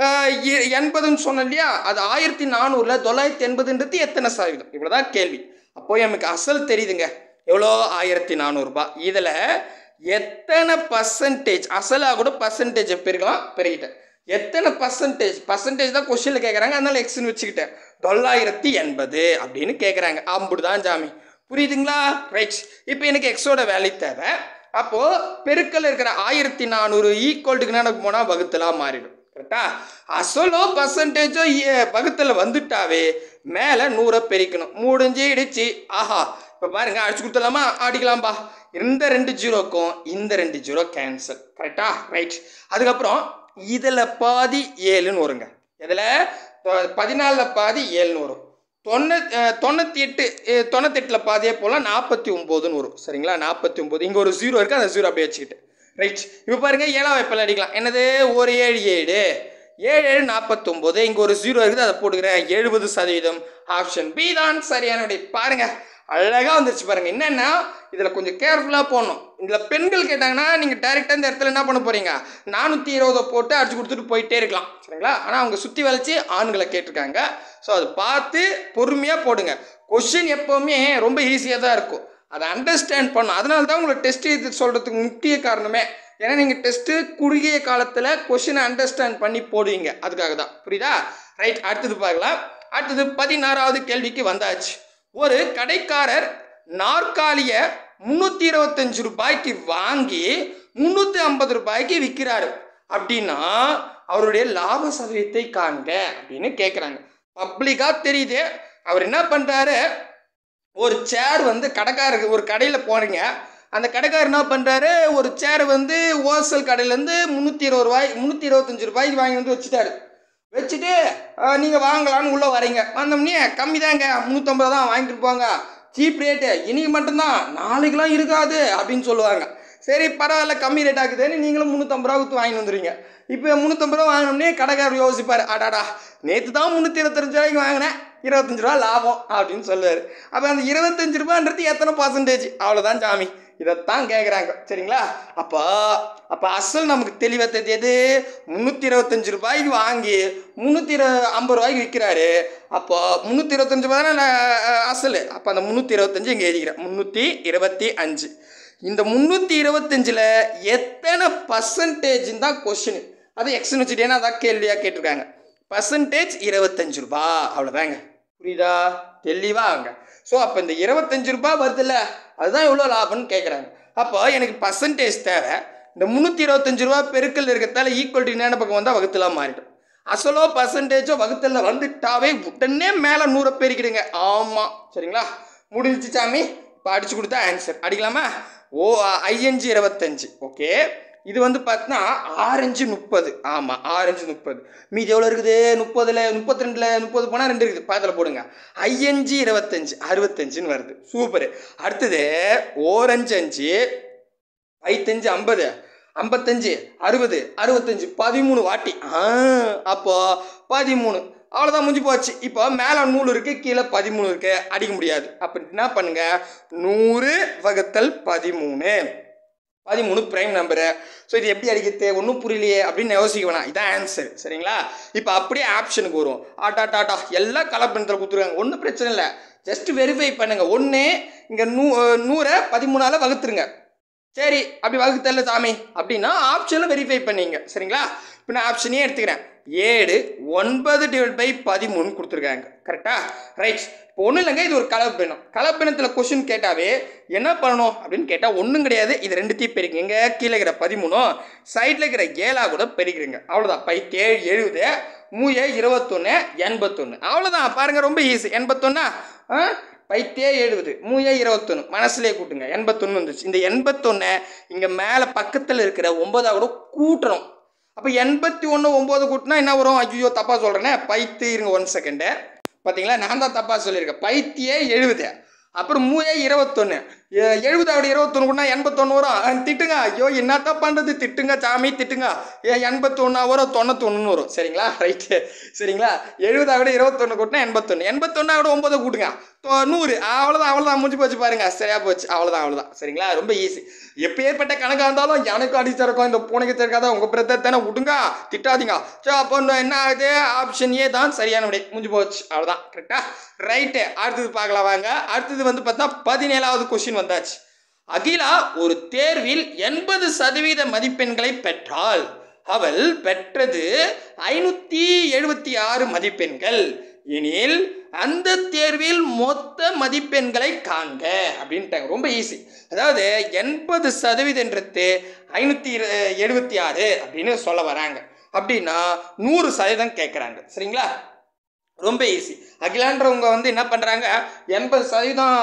எண்பதுன்னு சொன்னோம் இல்லையா, அது ஆயிரத்தி நானூறில் தொள்ளாயிரத்தி எண்பதுன்றது எத்தனை சதவீதம், இவ்வளோதான் கேள்வி. அப்போ எனக்கு அசல் தெரியுதுங்க, எவ்வளோ? ஆயிரத்தி நானூறுரூபா. இதில் எத்தனை பர்சன்டேஜ், அசலாக கூட பர்சன்டேஜை பெருக்கலாம், பெருகிட்டேன். எத்தனை பர்சன்டேஜ், பர்சன்டேஜ் தான் கொஸ்டினில் கேட்குறாங்க, அதனால எக்ஸ்ன்னு வச்சுக்கிட்டேன். தொள்ளாயிரத்தி எண்பது அப்படின்னு கேட்குறாங்க. அம்புடுதான் ஜாமி. புரியுதுங்களா? ரைட். இப்போ எனக்கு எக்ஸோட வேல்யூ தேவை. அப்போது பெருக்கல் இருக்கிற ஆயிரத்தி நானூறு ஈக்குவல்ட்டுக்கு எனக்கு போனால் வகுத்தலாக மாறிடும். கரெக்டா? அசலோ பர்சன்டேஜோ வகுத்தில் வந்துட்டாவே மேலே நூறை பெருக்கணும். முடிஞ்சு இடிச்சு. ஆஹா, இப்போ பாருங்க, அடிச்சு கொடுத்துடலாமா? அடிக்கலாம்பா. இந்த ரெண்டு ஜீரோக்கும் இந்த ரெண்டு ஜீரோ கேன்சல். கரெக்டா? ரைட். அதுக்கப்புறம் இதில் பாதி ஏழுன்னு வருங்க. இதில் பதினாலில் பாதி ஏழ்நூறு வரும். தொண்ணூ தொண்ணூற்றி எட்டு தொண்ணூத்தெட்டில் பாதியே போல் நாற்பத்தி ஒம்போதுன்னு வரும். சரிங்களா, நாற்பத்தி ஒம்பது. இங்கே ஒரு ஜீரோ இருக்குது, அந்த ஜீரோ அப்படியே வச்சுக்கிட்டு ரைட். இப்போ பாருங்கள், ஏழாம் வாய்ப்பில் அடிக்கலாம். என்னது, ஒரு ஏழு ஏழு ஏழு ஏழு நாற்பத்தொம்போது. இங்கே ஒரு ஜீரோ இருக்குது, அதை போட்டுக்கிறேன். எழுபது சதவீதம். ஆப்ஷன் பி தான் சரியான விடை. பாருங்கள், அழகாக வந்துருச்சு பாருங்கள். என்னென்னா இதில் கொஞ்சம் கேர்ஃபுல்லாக போடணும். இதில் பெண்கள் கேட்டாங்கன்னா நீங்கள் டேரெக்டாக இந்த இடத்துல என்ன பண்ண போகிறீங்க, நானூற்றி இருபதை போட்டு அடிச்சு கொடுத்துட்டு போயிட்டே இருக்கலாம். சரிங்களா, ஆனால் அவங்க சுற்றி வளைச்சி ஆண்களை கேட்டிருக்காங்க. ஸோ அதை பார்த்து பொறுமையாக போடுங்க. கொஷின் எப்போவுமே ரொம்ப ஈஸியாக தான் இருக்கும், அதை அண்டர்ஸ்டாண்ட் பண்ணணும். அதனால தான் உங்களை டெஸ்ட் இது சொல்கிறதுக்கு முக்கிய காரணமே. ஏன்னா நீங்கள் டெஸ்ட்டு குறுகிய காலத்தில் கொஷினை அண்டர்ஸ்டாண்ட் பண்ணி போடுவீங்க, அதுக்காக தான். புரியுதா? ரைட், அடுத்தது பார்க்கலாம். அடுத்தது பதினாறாவது கேள்விக்கு வந்தாச்சு. ஒரு கடைக்காரர் நாற்காலியை முந்நூற்றி இருபத்தஞ்சு ரூபாய்க்கு வாங்கி முந்நூற்றி ஐம்பது ரூபாய்க்கு விற்கிறாரு அப்படின்னா அவருடைய லாப சதவீதத்தை காண்க அப்படின்னு கேட்குறாங்க. பப்ளிக்காக தெரியுது. அவர் என்ன பண்ணுறாரு, ஒரு சேர் வந்து கடைக்காரருக்கு, ஒரு கடையில் போகிறீங்க, அந்த கடைக்காரர் என்ன பண்ணுறாரு, ஒரு சேர் வந்து ஹோல்சேல் கடையிலேருந்து முந்நூற்றி இருபது ரூபாய் முந்நூற்றி இருபத்தஞ்சி ரூபாய்க்கு வாங்கி வந்து வச்சுட்டாரு. வச்சுட்டு நீங்கள் வாங்கலான்னு உள்ளே வரீங்க. வந்தோம்னே கம்மி தாங்க, முந்நூற்றம்பது தான் வாங்கிட்டு போங்க, சீப் ரேட்டு, இன்றைக்கி மட்டும்தான், நாளைக்கெலாம் இருக்காது அப்படின்னு சொல்லுவாங்க. சரி பரவாயில்ல, கம்மி ரேட் ஆகுதுன்னு நீங்களும் முந்நூற்றம்பது ரூபா கொடுத்து வாங்கி வந்துடுவீங்க. இப்போ முந்நூற்றம்பது ரூபா வாங்கினோம்னே கடைக்காரர் யோசிப்பார், அடாடா நேற்று தான் முந்நூற்றி இருபத்தஞ்சு ரூபாய்க்கு வாங்கினேன், இருபத்தஞ்சி ரூபா லாபம் அப்படின்னு சொல்லுவார். அப்போ அந்த இருபத்தஞ்சி ரூபான்றது எத்தனை பர்சன்டேஜ், அவ்வளோதான் சாமி, இதைத்தான் கேட்குறாங்க. சரிங்களா, அப்போ அப்போ அசல் நமக்கு தெளிவாக தெரியுது. முந்நூற்றி இருபத்தஞ்சி ரூபாய்க்கு வாங்கி முந்நூற்றி இரு ஐம்பது ரூபாய்க்கு விற்கிறாரு. அப்போ முந்நூற்றி இருபத்தஞ்சி ரூபா தானே அசல். அப்போ அந்த முந்நூற்றி இருபத்தஞ்சி இங்கே எழுதிக்கிறேன், முந்நூற்றி இருபத்தி அஞ்சு. இந்த முந்நூற்றி இருபத்தஞ்சில் எத்தனை பர்சன்டேஜின்னு தான் கொஷின். அது எக்ஸ்ன்னு வச்சுட்டேன்னா அதான் கேள்வியாக கேட்டிருக்காங்க. பர்சன்டேஜ் இருபத்தஞ்சு ரூபா, அவ்வளோதாங்க. புரியுதா? தெளிவாங்க. ஸோ அப்போ இந்த இருபத்தஞ்சு ரூபா வருதுல்ல, அதுதான் எவ்வளோ லாபம்னு கேட்குறாங்க. அப்போ எனக்கு பர்சன்டேஜ் தேவை. இந்த முந்நூற்றி இருபத்தஞ்சு ரூபா பெருக்கல் இருக்கிறதால ஈக்குவல் டு என்ன பக்கம் வந்தால் வகுத்துலாம் மாறிடும். அசலோ பர்சன்டேஜோ வகுத்தலில் வந்துட்டாவே உடனே மேலே நூறை பெருக்கிடுங்க. ஆமாம், சரிங்களா, முடிஞ்சிச்சு சாமி. இப்போ அடிச்சு கொடுத்தா ஆன்சர் அடிக்கலாமா? ஓ ஐயஞ்சு இருபத்தஞ்சு. ஓகே, இது வந்து பார்த்தீங்கன்னா ஆரஞ்சு முப்பது. ஆமாம், ஆரஞ்சு முப்பது. மீதி எவ்வளோ இருக்குது, முப்பதில் முப்பத்தி ரெண்டில் முப்பது போனால் ரெண்டு இருக்குது, பாத்தில் போடுங்க. ஐயஞ்சு இருபத்தஞ்சு, அறுபத்தஞ்சுன்னு வருது. சூப்பரு. அடுத்தது ஓரஞ்சு அஞ்சு, ஐத்தஞ்சு ஐம்பது, ஐம்பத்தஞ்சு அறுபது, அறுபத்தஞ்சு பதிமூணு வாட்டி. ஆ அப்போ பதிமூணு, அவ்வளோதான், முடிஞ்சு போச்சு. இப்போ மேலே நூறு இருக்குது, கீழே பதிமூணு இருக்குது, அடிக்க முடியாது. அப்போ என்ன பண்ணுங்க, நூறு வகுத்தல் பதிமூணு, பதிமூணு பிரைம் நம்பரு. ஸோ இது எப்படி அடிக்கிறது, ஒன்றும் புரியலையே அப்படின்னு யோசிக்க வேணாம், இதான் ஆன்சர். சரிங்களா, இப்போ அப்படியே ஆப்ஷனுக்கு வரும். ஆட்டா டாட்டா எல்லாம் கலப்பணத்தில் கொடுத்துருக்காங்க, ஒன்றும் பிரச்சனை இல்லை. ஜஸ்ட் வெரிஃபை பண்ணுங்கள். ஒன்று இங்கே நூ நூறை பதிமூணால் வகுத்துருங்க. சரி, அப்படி வகுத்தல்ல சாமி அப்படின்னா ஆப்ஷனில் வெரிஃபை பண்ணிங்க. சரிங்களா, இப்போ நான் ஆப்ஷனே எடுத்துக்கிறேன். ஏழு ஒன்பது டிவைட் பை பதிமூணு கொடுத்துருக்காங்க. கரெக்டா? ரைட். இப்போ ஒன்றும் இல்லைங்க, இது ஒரு கலப்பினம். கலப்பினத்தில் கொஷின் கேட்டாவே என்ன பண்ணணும் அப்படின்னு கேட்டால் ஒன்றும் கிடையாது, இது ரெண்டுத்தையும் பெருக்குங்க. கீழே இருக்கிற பதிமூணும் சைடில் இருக்கிற ஏழா கூட பெருக்கிறீங்க. அவ்வளோதான். பைத்தேழு எழுபது, மூயே இருபத்தொன்று, எண்பத்தொன்று. அவ்வளோதான். பாருங்கள், ரொம்ப ஈஸி. எண்பத்தொன்னா பைத்தே எழுபது, மூயே இருபத்தொன்று, மனசுலேயே கூட்டுங்க, எண்பத்தொன்று வந்துச்சு. இந்த எண்பத்தொன்னை இங்கே மேலே பக்கத்தில் இருக்கிற ஒன்பதாக கூட கூட்டணும். அப்போ எண்பத்தி ஒன்று ஒம்பது கூட்டினா என்ன வரும்? ஐயோ தப்பாக சொல்கிறேன்னே, பைத்து இருங்க ஒன் செகண்டு. பார்த்தீங்களா, நான் தான் தப்பாக சொல்லியிருக்கேன். பைத்தியே எழுபது, அப்புறம் மூயே இருபத்தொன்று, எழுபதாவோட இருபத்தொன்று கூட எண்பத்தொன்று வரும். திட்டுங்க, ஐயோ என்னத்தான் பண்ணுறது, திட்டுங்க சாமி திட்டுங்க. எண்பத்தொன்னா வரும், தொண்ணூத்தொன்னு வரும். சரிங்களா, ரைட்டு. சரிங்களா, எழுபதாவோட இருபத்தொன்று கூட்டினா எண்பத்தொன்று, எண்பத்தொன்னாவோட ஒம்பது கூட்டுங்க, நூறு. அவ்வளோதான், அவ்வளோதான், முடிஞ்சு போச்சு பாருங்க. சரியா போச்சு, அவ்வளோதான், அவ்வளோதான். சரிங்களா, ரொம்ப ஈஸி. எப்பேற்பட்ட கணக்காக இருந்தாலும் எனக்கு அடிச்சிருக்கோம், இந்த பூனைக்கு தெரியாத உங்கள் பிரதர் தானே, விடுங்க, திட்டாதீங்க. ஸோ அப்போ என்ன ஆகுது, ஆப்ஷன் ஏ தான் சரியான விடை. முடிஞ்சு போச்சு, அவ்வளோதான். கரெக்டா, ரைட்டு. அடுத்தது பார்க்கலாம் வாங்க. அடுத்தது வந்து பார்த்தா பதினேழாவது கொஸ்டின் வந்தாச்சு. அகிலா ஒரு தேர்வில் எண்பது சதவீத மதிப்பெண்களை பெற்றால் அவள் பெற்றது ஐநூற்றி எழுபத்தி ஆறு மதிப்பெண்கள் எனில் அந்த தேர்வில் மொத்த மதிப்பெண்களை காண்க அப்படின்ட்டாங்க. ரொம்ப ஈஸி. அதாவது எண்பது சதவீதன்றது ஐநூற்றி எழுபத்தி ஆறு அப்படின்னு சொல்ல வராங்க. அப்படின்னா நூறு சதவீதம் கேட்குறாங்க. சரிங்களா, ரொம்ப ஈஸி. அகிலான்றவங்க வந்து என்ன பண்ணுறாங்க, எண்பது சதவீதம்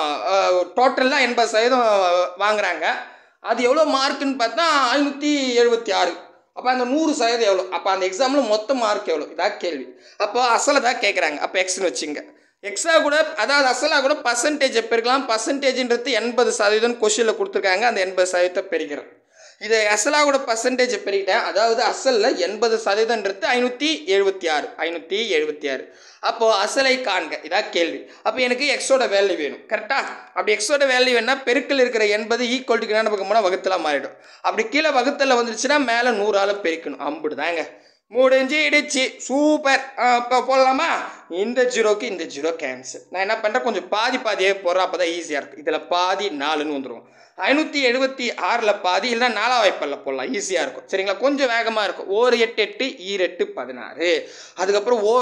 டோட்டலாக எண்பது சதவீதம் வாங்குறாங்க. அது எவ்வளோ மார்க்குன்னு பார்த்தா ஐநூற்றி எழுபத்தி ஆறு. அப்போ அந்த நூறு சதவீதம் எவ்வளோ? அப்போ அந்த எக்ஸாமில் மொத்த மார்க் எவ்வளோ? இதான் கேள்வி. அப்போ அசலை தான் கேட்குறாங்க. அப்போ எக்ஸ்னு வச்சுங்க. எக்ஸாக கூட அதாவது அசலாக கூட பர்சன்டேஜ் பெருக்கலாம். பர்சன்டேஜ்ன்றது எண்பது சதவீதம் கொஷினில் கொடுத்துருக்காங்க. அந்த எண்பது சதவீதத்தை பெருக்கிறோம். இது அசலாக கூட பர்சன்டேஜ் பெருகிட்டேன். அதாவது அசலில் எண்பது சதவீதம்ன்றது ஐநூற்றி எழுபத்தி ஆறு ஐநூற்றி எழுபத்தி ஆறு அப்போது அசலை காண்க. இதான் கேள்வி. அப்போ எனக்கு எக்ஸோட வேல்யூ வேணும். கரெக்டாக? அப்படி எக்ஸோட வேல்யூ வேணா பெருக்கில் இருக்கிற எண்பது ஈக்குவல் டு என்ன பக்கம் போனால் வகுத்தலாம் மாறிடும். அப்படி கீழே வகுத்தல வந்துருச்சுன்னா மேலே நூறால் பெருக்கணும். அம்புடு தாங்க. முடிஞ்சிடுச்சு. சூப்பர். இப்போ போடலாமா? இந்த ஜீரோக்கு இந்த ஜீரோ கேன்சல். நான் என்ன பண்ணுறேன், கொஞ்சம் பாதி பாதியே போடுறேன். அப்போ தான் ஈஸியாக இருக்கும். இதில் பாதி நாலுன்னு வந்துடும். ஐநூற்றி எழுபத்தி ஆறில் பாதி இல்லைன்னா நாலா வாய்ப்பில் போடலாம். ஈஸியாக இருக்கும். சரிங்களா? கொஞ்சம் வேகமாக இருக்கும். ஒரு எட்டு எட்டு ஈரெட்டு பதினாறு. அதுக்கப்புறம் ஓ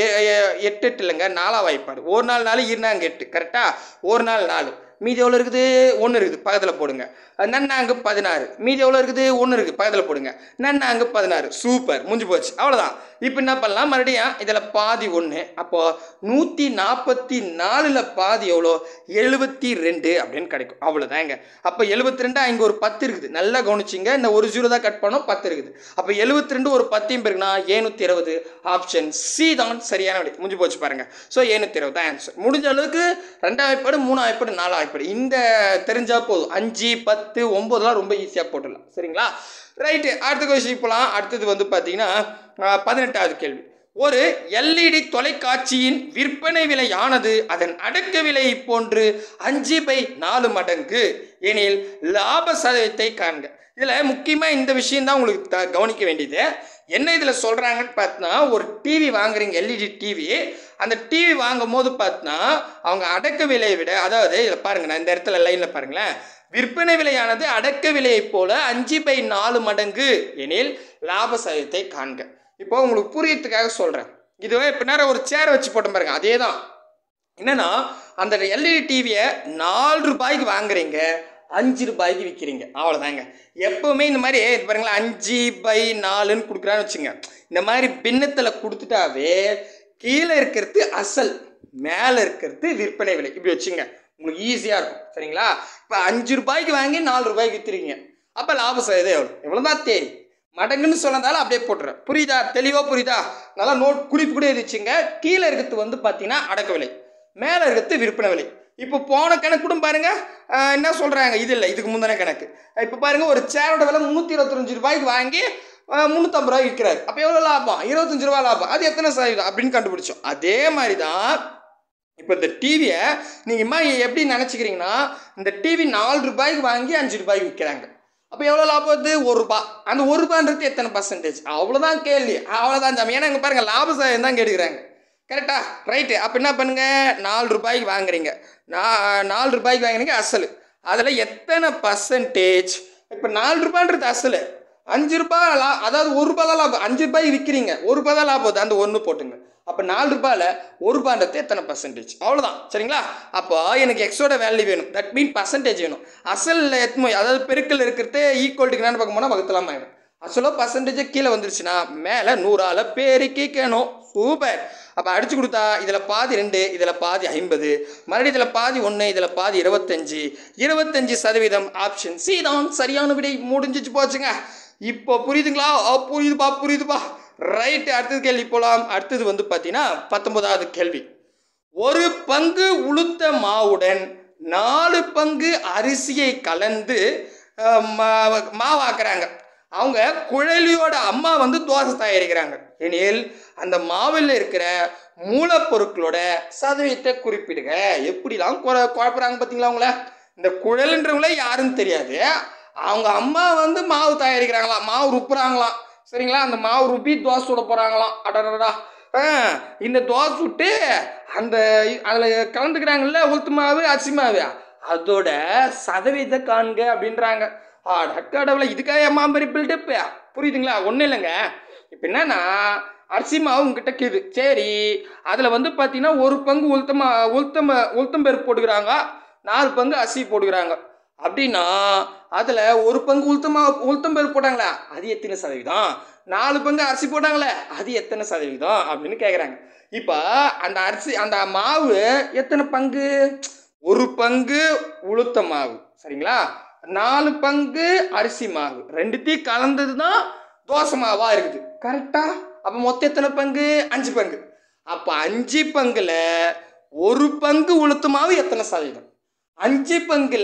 எட்டு எட்டு இல்லைங்க, நாலா வாய்ப்பாடு. ஒரு நாள் நாலு இருநாங்க எட்டு. கரெக்டாக? ஒரு நாள் நாலு. மீதி எவ்வளோ இருக்குது? ஒன்று இருக்குது. பக்கத்தில் போடுங்க. நன்னாங்கு பதினாறு. மீதி எவ்வளோ இருக்குது? ஒன்று இருக்குது. பக்கத்தில் போடுங்க. நன்னாங்கு பதினாறு. சூப்பர். முடிஞ்சு போச்சு. அவ்வளோதான். இப்போ என்ன பண்ணலாம், மறுபடியும் இதில் பாதி ஒன்று. அப்போது நூற்றி நாற்பத்தி நாலில் பாதி எவ்வளோ? எழுபத்தி ரெண்டு அப்படின்னு கிடைக்கும். அவ்வளோதாங்க. அப்போ எழுபத்தி ரெண்டு இங்கே ஒரு பத்து இருக்குது. நல்லா கவனிச்சிங்க. இந்த ஒரு ஜீரோ தான் கட் பண்ணோம், பத்து இருக்குது. அப்போ எழுபத்தி ரெண்டு ஒரு பத்தையும் இருக்குன்னா ஏழ்நூற்றி இருபது. ஆப்ஷன் சி தான் சரியான விடை. முடிஞ்சு போச்சு பாருங்கள். ஸோ ஏழ்நூற்றி இருபது தான் ஆன்சர். முடிஞ்ச அளவுக்கு ரெண்டாவது வாய்ப்பாடு, மூணு வாய்ப்பாடு, நாலு வாய்ப்பாடு இந்த தெரிஞ்சால் போதும். அஞ்சு பத்து ஒம்பதுலாம் ரொம்ப ஈஸியாக போட்டுடலாம். சரிங்களா? ரைட்டு. அடுத்த கொஸ்டின் போகலாம். அடுத்தது வந்து பார்த்தீங்கன்னா பதினெட்டாவது கேள்வி. ஒரு எல்இடி தொலைக்காட்சியின் விற்பனை விலையானது அதன் அடக்க விலையை போன்று அஞ்சு பை நாலு மடங்கு எனில் லாப சதவீதத்தை காண்க. இதில் முக்கியமாக இந்த விஷயம் தான் உங்களுக்கு த கவனிக்க வேண்டியது. என்ன இதில் சொல்கிறாங்கன்னு பார்த்தா, ஒரு டிவி வாங்குறீங்க, எல்இடி டிவி. அந்த டிவி வாங்கும் போது பார்த்தா அவங்க அடக்க விலையை விட, அதாவது இதில் பாருங்கள், நான் இந்த இடத்துல லைனில் பாருங்களேன், விற்பனை விலையானது அடக்க விலையை போல அஞ்சு பை நாலு மடங்கு எனில் லாப சதவீதத்தை காண்க. இப்போ உங்களுக்கு புரியறதுக்காக சொல்கிறேன். இதுவே இப்போ நேரம் ஒரு சேரை வச்சு போட்ட பாருங்க, அதே தான். என்னன்னா, அந்த எல்இடி டிவியை நாலு ரூபாய்க்கு வாங்குறீங்க, அஞ்சு ரூபாய்க்கு விற்கிறீங்க. அவ்வளோதாங்க. எப்போவுமே இந்த மாதிரி பாருங்களா, அஞ்சு பை நாலுன்னு கொடுக்குறான்னு வச்சுங்க. இந்த மாதிரி பின்னத்தில் கொடுத்துட்டாவே கீழே இருக்கிறது அசல், மேலே இருக்கிறது விற்பனை விலை. இப்படி வச்சுங்க, உங்களுக்கு ஈஸியாக இருக்கும். சரிங்களா? இப்போ அஞ்சு ரூபாய்க்கு வாங்கி நாலு ரூபாய்க்கு விற்றுறீங்க. அப்போ லாப சதவீதம் எவ்வளோ? எவ்வளோதான் தேதி மடங்குன்னு சொன்னதால அப்படியே போட்டுறேன். புரியுதா? தெளிவாக புரியுதா? நல்லா நோட் குறிப்பு கூட எழுதிச்சுங்க. கீழே இருக்கிறது வந்து பார்த்தீங்கன்னா அடக்க விலை, மேலே இருக்கிறது விற்பனை விலை. இப்போ போன கணக்கு கூட பாருங்க, என்ன சொல்கிறாங்க, இது இல்லை, இதுக்கு முந்தின கணக்கு. இப்போ பாருங்க, ஒரு சேரோட விலை முந்நூற்றி இருபத்தஞ்சு ரூபாய்க்கு வாங்கி முந்நூற்றம்பது ரூபாய்க்கு விற்கிறாரு. அப்போ எவ்வளோ லாபம்? இருபத்தஞ்சு ரூபா லாபம். அது எத்தனை சதவீதம் அப்படின்னு கண்டுபிடிச்சோம். அதே மாதிரி தான் இப்போ இந்த டிவியை நீங்கள் எப்படி நினச்சிக்கிறீங்கன்னா, இந்த டிவி நாலு ரூபாய்க்கு வாங்கி அஞ்சு ரூபாய்க்கு விற்கிறாங்க. அப்போ எவ்வளோ லாபம் வருது? ஒரு ரூபா. அந்த ஒரு ரூபான்றது எத்தனை பர்சன்டேஜ்? அவ்வளோதான் கேள்வி. அவ்வளோதான் ஜாமி. ஏன்னா இங்கே பாருங்கள், லாப சதவீதம் தான் கேட்குறாங்க. கரெக்டா? ரைட்டு. அப்போ என்ன பண்ணுங்கள், நாலு ரூபாய்க்கு வாங்குறீங்க, நான் நாலு ரூபாய்க்கு வாங்குறீங்க அசல். அதில் எத்தனை பர்சன்டேஜ்? இப்போ நாலு ரூபான்றது அசல், அஞ்சு ரூபாய் லா அதாவது ஒரு ரூபா தான் லாபம். அஞ்சு ரூபாய்க்கு விற்கிறீங்க, ஒரு ரூபா தான் லாபம் வருது. அந்த ஒன்று போட்டுங்க. அப்போ நாலு ரூபாயில் ஒரு ரூபான்றது எத்தனை பர்சன்டேஜ்? அவ்வளோதான். சரிங்களா? அப்போ எனக்கு எக்ஸோட வேல்யூ வேணும். தட் மீன் பர்சன்டேஜ் வேணும். அசலில் எத்தனை, அதாவது பெருக்கில் இருக்கிறது ஈக்குவல் டு என்னன்னு பார்க்க போனால் வகுத்தலாம் ஆகிடும். அசலோ பர்சன்டேஜ் கீழே வந்துருச்சுன்னா மேலே நூறால் பெருக்கிக்கணும். சூப்பர். அப்போ அடிச்சு கொடுத்தா இதில் பாதி ரெண்டு, இதில் பாதி ஐம்பது, மறுபடியும் இதில் பாதி ஒன்று, இதில் பாதி இருபத்தஞ்சி. இருபத்தஞ்சி சதவீதம். ஆப்ஷன் சி தான் சரியான விடை. முடிஞ்சிச்சு போச்சுங்க. இப்போ புரியுதுங்களா? புரியுதுப்பா புரியுதுப்பா. ரைட்டு. அடுத்தது கேள்வி போகலாம். அடுத்தது வந்து பார்த்தீங்கன்னா பத்தொன்பதாவது கேள்வி. ஒரு பங்கு உளுத்த மாவுடன் நாலு பங்கு அரிசியை கலந்து மாவாக்குறாங்க. அவங்க குழலியோட அம்மா வந்து தோசை தயாரிக்கிறாங்க எனில் அந்த மாவில் இருக்கிற மூலப்பொருட்களோட சதவீதத்தை குறிப்பிடுங்க. எப்படிலாம் குழப்பறாங்க பார்த்தீங்களா? அவங்கள இந்த குழல்ன்றவங்கள யாருன்னு தெரியாது. அவங்க அம்மா வந்து மாவு தயாரிக்கிறாங்களாம், மாவு ருப்புறாங்களாம். சரிங்களா? அந்த மாவு ருப்பி தோசை சுட போகிறாங்களாம். அடடா. இந்த தோசை சுட்டு அந்த அதில் கலந்துக்கிறாங்கல்ல உளுத்து மாவு அரிசி மாவு, அதோட சதவீதத்தை காண்க அப்படின்றாங்க. அடக்கடவுளை, இதுக்காக அம்மா மாதிரி பில்டப்பு. புரியுதுங்களா? ஒன்றும் இல்லைங்க. இப்போ என்னன்னா, அரிசி மாவு உங்ககிட்ட இருக்குது. சரி, அதில் வந்து பார்த்தீங்கன்னா ஒரு பங்கு உளுத்தமா உளுத்தம் உளுத்தம்பருப்பு போட்டுக்கிறாங்க, நாலு பங்கு அரிசி போட்டுக்கிறாங்க. அப்படின்னா அதில் ஒரு பங்கு உளுத்தமா உளுத்தம்பருப்பு போட்டாங்களே, அது எத்தனை சதவீதம்? நாலு பங்கு அரிசி போட்டாங்களே, அது எத்தனை சதவீதம் அப்படின்னு கேட்குறாங்க. இப்போ அந்த அரிசி அந்த மாவு எத்தனை பங்கு? ஒரு பங்கு உளுத்த மாவு. சரிங்களா? நாலு பங்கு அரிசி மாவு. ரெண்டுத்தையும் கலந்தது தான் தோசை மாவா இருக்குது கரெக்டா? அப்போ மொத்தம் எத்தனை பங்கு? அஞ்சு பங்கு. அப்போ அஞ்சு பங்குல ஒரு பங்கு உளுத்து மாவு எத்தனை சதவீதம்? அஞ்சு பங்குல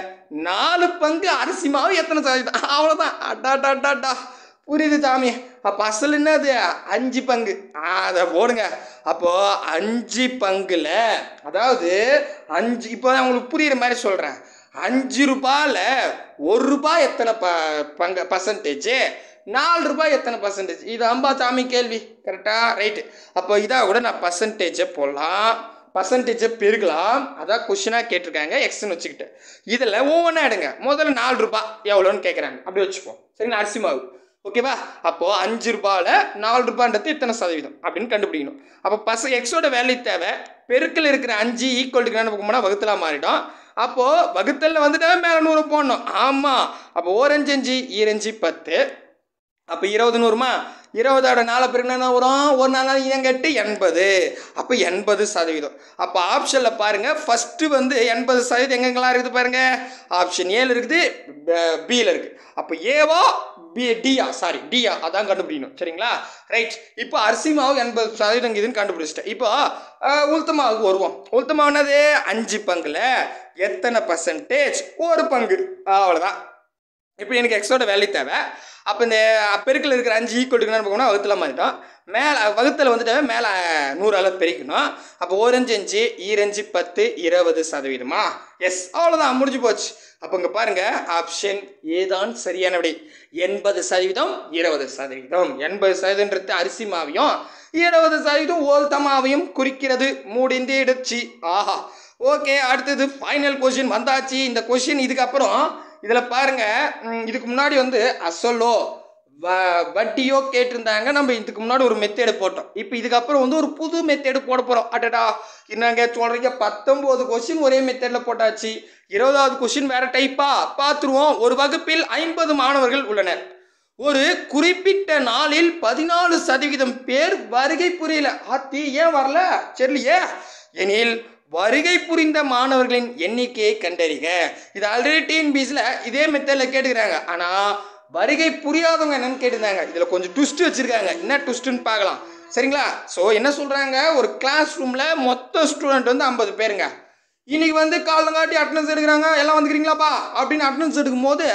நாலு பங்கு அரிசி மாவு எத்தனை சதவீதம்? அவ்வளோதான். அடாடாடாடா புரியுது சாமி. அப்போ அசல் என்னது? அஞ்சு பங்கு. அதை போடுங்க. அப்போ அஞ்சு பங்குல, அதாவது அஞ்சு, இப்போ உங்களுக்கு புரியுற மாதிரி சொல்கிறேன். அஞ்சு ரூபாயில் ஒரு ரூபாய் எத்தனை ப பங்கு பர்சன்டேஜ்? நாலு ரூபாய் எத்தனை பர்சன்டேஜ்? இது அம்பா சாமி கேள்வி. கரெக்டா? ரைட்டு. அப்போ இதாக கூட நான் பர்சன்டேஜை போடலாம், பர்சன்டேஜை பெருக்கலாம். அதான் கொஷினாக கேட்டிருக்காங்க எக்ஸ்ன்னு வச்சுக்கிட்டு. இதில் ஒவ்வொன்றா எடுங்க. முதல்ல நாலு ரூபாய் எவ்வளோன்னு கேட்குறாங்க, அப்படி வச்சுப்போம். சரிங்களா? அரிசி மாவு. ஓகேவா? அப்போது அஞ்சு ரூபாயில் நாலு ரூபான்றது இத்தனை சதவீதம் அப்படின்னு கண்டுபிடிக்கணும். அப்போ பச எக்ஸோட வேல்யூ தேவை. பெருக்கில் இருக்கிற அஞ்சு ஈக்குவல்ட்டுக்கு என்ன போகும்னா வகுத்தலாக மாறிடும். அப்போது வகுத்தலில் வந்துட்டு மேலே நூறு போடணும். ஆமாம். அப்போ ஓரஞ்சு அஞ்சு ஈரஞ்சு பத்து. அப்போ இருபது நூறுமா? இருபதோட நாலு பேருக்கு என்ன வரும்? ஒரு நாள் இனங்கட்டு எண்பது. அப்போ எண்பது சதவீதம். அப்போ ஆப்ஷனில் பாருங்கள், ஃபஸ்ட்டு வந்து எண்பது சதவீதம் எங்கெங்கெல்லாம் இருக்குது பாருங்கள். ஆப்ஷன் ஏழு இருக்குது, பியில் இருக்குது. அப்போ ஏவா பி டியா சாரி டியா அதான் கண்டுபிடிக்கணும். சரிங்களா? ரைட். இப்போ அரிசி மாவு எண்பது சதவீதம் இதுன்னு கண்டுபிடிச்சிட்டேன். இப்போ உளுத்த மாவுக்கு வருவோம். உளுத்த மாவு என்னது? அஞ்சு பங்குல எத்தனை பர்சன்டேஜ்? ஒரு பங்கு. அவ்வளோதான். இப்போ எனக்கு எக்ஸோட வேல்யூ தேவை. அப்போ இந்த பெருக்கில் இருக்கிற அஞ்சு ஈக்குவல்ட்டுக்கு என்ன போகணும்? வகுத்தில் மாறிட்டோம். மேலே வகுத்தில் வந்துட்டு மேலே நூறால் பெருக்கணும். அப்போ ஓரஞ்சு அஞ்சு ஈரஞ்சு பத்து இருபது சதவீதமா? எஸ், அவ்வளோதான், முடிஞ்சு போச்சு. அப்போ இங்கே பாருங்கள், ஆப்ஷன் ஏதான் சரியான விடை. எண்பது சதவீதம் இருபது சதவீதம். எண்பது சதவீதம்ன்றது அரிசி மாவையும் இருபது சதவீதம் ஓல்த மாவையும் குறிக்கிறது. முடிந்துடுச்சு. ஆஹா, ஓகே. அடுத்தது ஃபைனல் கொஷின் வந்தாச்சு. இந்த கொஷின் இதுக்கப்புறம் இதில் பாருங்கள், இதுக்கு முன்னாடி வந்து அசலோ வ வட்டியோ கேட்டிருந்தாங்க. நம்ம இதுக்கு முன்னாடி ஒரு மெத்தேடு போட்டோம். இப்போ இதுக்கப்புறம் வந்து ஒரு புது மெத்தேடு போட போகிறோம். அடடா, என்னங்க சொல்கிறீங்க? பத்தொம்போது கொஷின் ஒரே மெத்தேடில் போட்டாச்சு. இருபதாவது கொஷின் வேறு டைப்பாக பார்த்துருவோம். ஒரு வகுப்பில் ஐம்பது மாணவர்கள் உள்ளனர். ஒரு குறிப்பிட்ட நாளில் பதினாலு சதவீதம் பேர் வருகை புரியல. ஆத்தி, ஏன் வரல? சரிலையே. எனில் வருகை புரிந்த மாணவர்களின் எண்ணிக்கையை கண்டறிக. இது ஆல்ரெடி டிஎன்பிஎஸ்சியில் இதே மெத்தடில் கேட்டுக்கிறாங்க. ஆனால் வருகை புரியாதவங்க என்னன்னு கேட்டிருந்தாங்க. இதில் கொஞ்சம் ட்விஸ்ட் வச்சுருக்காங்க. என்ன ட்விஸ்ட்டுன்னு பார்க்கலாம். சரிங்களா? ஸோ என்ன சொல்கிறாங்க, ஒரு கிளாஸ் ரூமில் மொத்த ஸ்டூடெண்ட் வந்து ஐம்பது பேருங்க. இன்னைக்கு வந்து காலங்காட்டி அட்டனன்ஸ் எடுக்கிறாங்க. எல்லாம் வந்துக்கிறீங்களாப்பா அப்படின்னு அட்டனன்ஸ் எடுக்கும் போது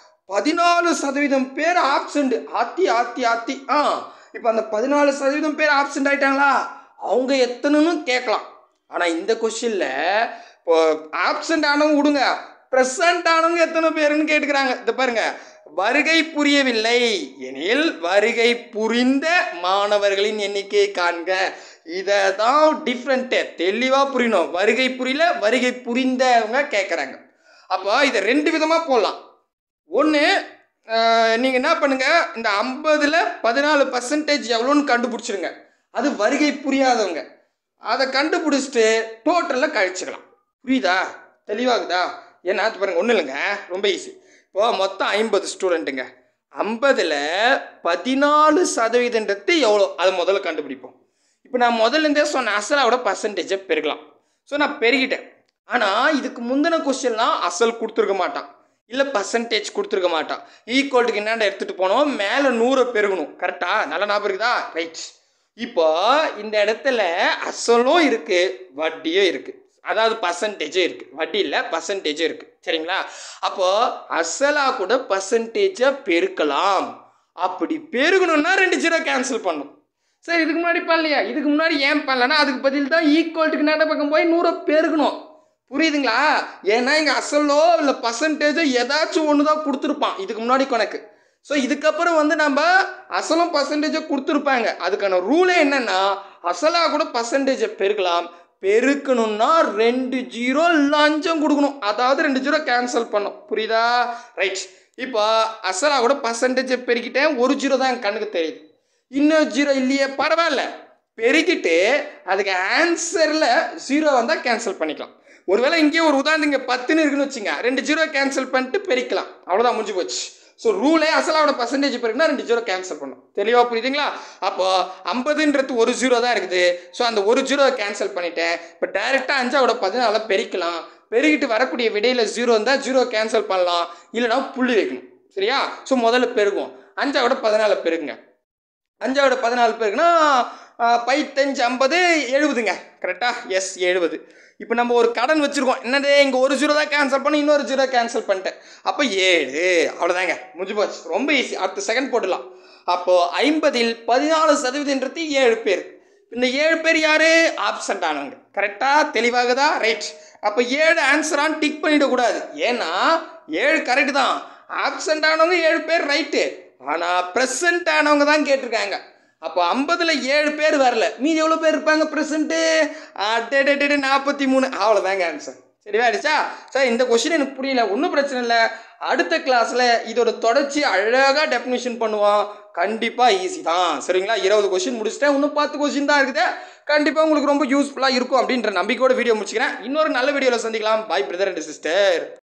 பதினாலு சதவீதம் பேர் ஆப்சண்ட். ஆத்தி ஆத்தி ஆத்தி ஆ இப்போ அந்த பதினாலு சதவீதம் பேர் ஆப்சண்ட் ஆகிட்டாங்களா? அவங்க எத்தனைன்னு கேட்கலாம். ஆனால் இந்த கொஷினில் இப்போ ஆப்சண்ட் ஆனவங்க விடுங்க, ப்ரெசண்ட் ஆனவங்க எத்தனை பேருன்னு கேட்டுக்கிறாங்க. இதை பாருங்க, வருகை புரியவில்லை எனில் வருகை புரிந்த மாணவர்களின் எண்ணிக்கையை காண்க. இதை தான் டிஃப்ரெண்ட்டு தெளிவாக புரியணும். வருகை புரியல, வருகை புரிந்தவங்க கேட்குறாங்க. அப்போ இதை ரெண்டு விதமாக போடலாம். ஒன்று, நீங்கள் என்ன பண்ணுங்கள், இந்த ஐம்பதில் பதினாலு பர்சன்டேஜ் எவ்வளோன்னு கண்டுபிடிச்சிருங்க. அது வருகை புரியாதவங்க. அதை கண்டுபிடிச்சிட்டு டோட்டலில் கழிச்சுக்கலாம். புரியுதா? தெளிவாகுதா? ஏன்னா அது பாருங்கள், ஒன்றும் இல்லைங்க, ரொம்ப ஈஸி. இப்போது மொத்தம் ஐம்பது ஸ்டூடெண்ட்டுங்க. ஐம்பதில் பதினாலு சதவீதன்றது எவ்வளோ அதை முதல்ல கண்டுபிடிப்போம். இப்போ நான் முதல்லேருந்தே சொன்ன அசலோட பர்சன்டேஜை பெருக்கலாம். ஸோ நான் பெருகிட்டேன். ஆனால் இதுக்கு முந்தின கொஸ்டின்லாம் அசல் கொடுத்துருக்க மாட்டான், இல்லை பர்சன்டேஜ் கொடுத்துருக்க மாட்டான். ஈக்குவல்ட்டுக்கு என்னென்ன எடுத்துகிட்டு போனோம், மேலே நூறை பெருகணும். கரெக்டாக? நல்லா ஞாபகம் இருக்குதா? ரைட். இப்போ இந்த இடத்துல அசலும் இருக்குது, வட்டியும் இருக்குது. அதாவது பர்சன்டேஜும் இருக்குது, வட்டி இல்லை பர்சன்டேஜும் இருக்குது. சரிங்களா? அப்போது அசலாக கூட பர்சன்டேஜை பெருக்கலாம். அப்படி பெருகணும்னா ரெண்டு ஜீரோ கேன்சல் பண்ணும். சரி, இதுக்கு முன்னாடி பண்ணலையா? இதுக்கு முன்னாடி ஏன் பண்ணலன்னா அதுக்கு பதில் தான் ஈக்குவல்ட்டுக்கு நட பக்கம் போய் நூறை பெருகணும். புரியுதுங்களா? ஏன்னா இங்கே அசலோ இல்லை பர்சன்டேஜோ ஏதாச்சும் ஒன்று தான் கொடுத்துருப்பான் இதுக்கு முன்னாடி கணக்கு. ஸோ இதுக்கப்புறம் வந்து நம்ம அசலும் பர்சன்டேஜை கொடுத்துருப்பாங்க. அதுக்கான ரூலே என்னென்னா, அசலாக கூட பர்சன்டேஜை பெருக்கலாம். பெருக்கணும்னா ரெண்டு ஜீரோ லஞ்சம் கொடுக்கணும். அதாவது ரெண்டு ஜீரோ கேன்சல் பண்ணும். புரியுதா? ரைட். இப்போ அசலாக கூட பர்சன்டேஜை பெருக்கிட்டேன், ஒரு ஜீரோ தான் என் கண்ணுக்கு தெரியுது. இன்னும் ஜீரோ இல்லையே, பரவாயில்ல, பெருக்கிட்டு அதுக்கு ஆன்சரில் ஜீரோ வந்தால் கேன்சல் பண்ணிக்கலாம். ஒருவேளை இங்கே ஒரு உதாரணம் இங்கே பத்துன்னு இருக்குன்னு வச்சுங்க, ரெண்டு ஜீரோ கேன்சல் பண்ணிட்டு பெருக்கலாம். அவ்வளோதான், முடிஞ்சு போச்சு. ஸோ ரூலே அசலாவோட பர்சன்டேஜ் பெருக்குன்னா ரெண்டு ஜீரோ கேன்சல் பண்ணும். தெளிவாக புரியுதுங்களா? அப்போது ஐம்பதுன்றது ஒரு ஜீரோ தான் இருக்குது. ஸோ அந்த ஒரு ஜீரோ கேன்சல் பண்ணிட்டேன். இப்போ டைரெக்டாக அஞ்சாவோட பதினால பெருக்கலாம். பெருகிட்டு வரக்கூடிய விடையில் ஜீரோ இருந்தால் ஜீரோ கேன்சல் பண்ணலாம், இல்லைனா புள்ளி வைக்கணும். சரியா? ஸோ முதல்ல பெருகும். அஞ்சாவோட பதினாலு பேருக்குங்க. அஞ்சாவோட பதினாலு பேருக்குன்னா பைத்தஞ்சு ஐம்பது எழுபதுங்க. கரெக்டாக? எஸ், எழுபது. இப்போ நம்ம ஒரு கடன் வச்சுருக்கோம். என்னது, இங்கே ஒரு ஜீரோ தான் கேன்சல் பண்ணி இன்னொரு ஜீரோ கேன்சல் பண்ணிட்டேன். அப்போ ஏழு. அவ்வளோதாங்க, முடிஞ்சு போச்சு. ரொம்ப ஈஸி. அடுத்த செகண்ட் போடலாம். அப்போது ஐம்பதில் பதினாலு சதவீதன்றது ஏழு பேர். இந்த ஏழு பேர் யார்? ஆப்சண்ட் ஆனவங்க. கரெக்டாக? தெளிவாகுதா? ரைட். அப்போ ஏழு ஆன்சரான்னு டிக் பண்ணிடக்கூடாது. ஏன்னா ஏழு கரெக்டு தான். ஆப்சண்ட் ஆனவங்க ஏழு பேர், ரைட்டு. ஆனால் ப்ரெசண்ட் ஆனவங்க தான் கேட்டிருக்காங்க. அப்போ ஐம்பதில் ஏழு பேர் வரல, மீதி எவ்வளோ பேர் இருப்பாங்க ப்ரெசண்ட்டு? டே நாற்பத்தி மூணு. அவ்வளோதாங்க ஆன்சர். சரி ஆயிடுச்சா? சார் இந்த கொஸ்டின் எனக்கு புரியல, ஒன்றும் பிரச்சனை இல்லை. அடுத்த கிளாஸில் இதோட தொடர்ச்சி அழகாக டெஃபினிஷன் பண்ணுவோம். கண்டிப்பாக ஈஸி தான். சரிங்களா? இருபது கொஸ்டின் முடிச்சிட்டேன், இன்னும் பத்து கொஸ்டின் தான் இருக்குது. கண்டிப்பாக உங்களுக்கு ரொம்ப யூஸ்ஃபுல்லாக இருக்கும் அப்படின்ற நம்பிக்கையோட வீடியோ முடிச்சுக்கிறேன். இன்னொரு நல்ல வீடியோவில் சந்திக்கலாம். Bye brother and sister.